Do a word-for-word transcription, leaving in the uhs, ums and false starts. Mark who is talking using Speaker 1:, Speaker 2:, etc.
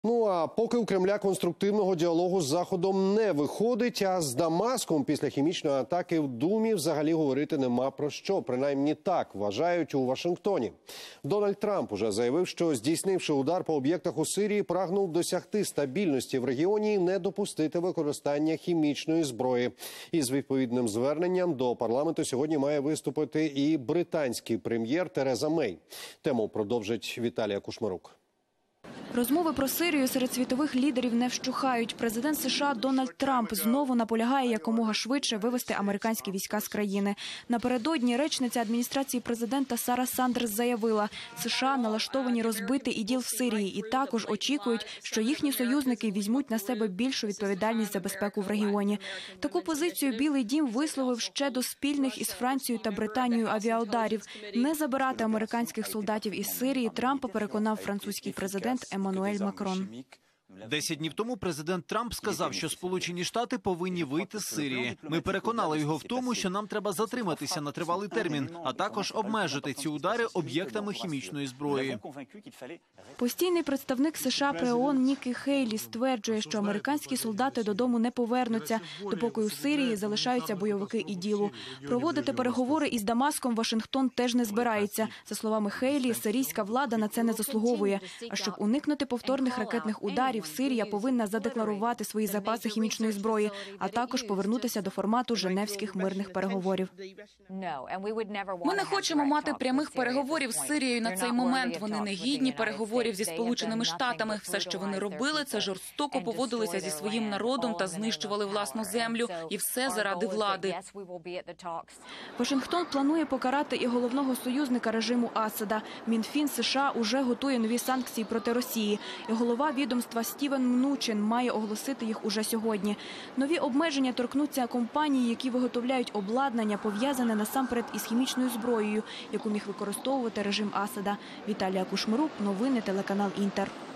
Speaker 1: Ну а поки у Кремля конструктивного діалогу з Заходом не виходить, а з Дамаском після хімічної атаки в Думі взагалі говорити нема про що. Принаймні так вважають у Вашингтоні. Дональд Трамп уже заявив, що здійснивши удар по об'єктах у Сирії, прагнув досягти стабільності в регіоні і не допустити використання хімічної зброї. Із відповідним зверненням до парламенту сьогодні має виступити і британський прем'єр Тереза Мей. Тему продовжить Віталія Кушмарук.
Speaker 2: Розмови про Сирію серед світових лідерів не вщухають. Президент США Дональд Трамп знову наполягає якомога швидше вивести американські війська з країни. Напередодні речниця адміністрації президента Сара Сандерс заявила, США налаштовані розбити іділ в Сирії і також очікують, що їхні союзники візьмуть на себе більшу відповідальність за безпеку в регіоні. Таку позицію Білий дім висловив ще до спільних із Францією та Британією авіаударів. Не забирати американських солдатів із Сирії Трампа переконав французький президент Еммануель Макрон.
Speaker 3: Десять днів тому президент Трамп сказав, що Сполучені Штати повинні вийти з Сирії. Ми переконали його в тому, що нам треба затриматися на тривалий термін, а також обмежити ці удари об'єктами хімічної зброї.
Speaker 2: Постійний представник США при ООН Нікі Хейлі стверджує, що американські солдати додому не повернуться, допоки у Сирії залишаються бойовики іділу. Проводити переговори із Дамаском Вашингтон теж не збирається. За словами Хейлі, сирійська влада на це не заслуговує. А щоб уникнути повторних ракетних ударів, Сирія повинна задекларувати свої запаси хімічної зброї, а також повернутися до формату женевських мирних переговорів.
Speaker 4: Ми не хочемо мати прямих переговорів з Сирією на цей момент. Вони не гідні переговорів зі Сполученими Штатами. Все, що вони робили, це жорстоко поводилися зі своїм народом та знищували власну землю. І все заради влади.
Speaker 2: Вашингтон планує покарати і головного союзника режиму Асада. Мінфін США уже готує нові санкції проти Росії. І голова відомства Стівен Мнучин має оголосити їх уже сьогодні. Нові обмеження торкнуться компаній, які виготовляють обладнання, пов'язане насамперед із хімічною зброєю, яку міг використовувати режим Асада. Віталія Кушмарук, новини, телеканал Інтер.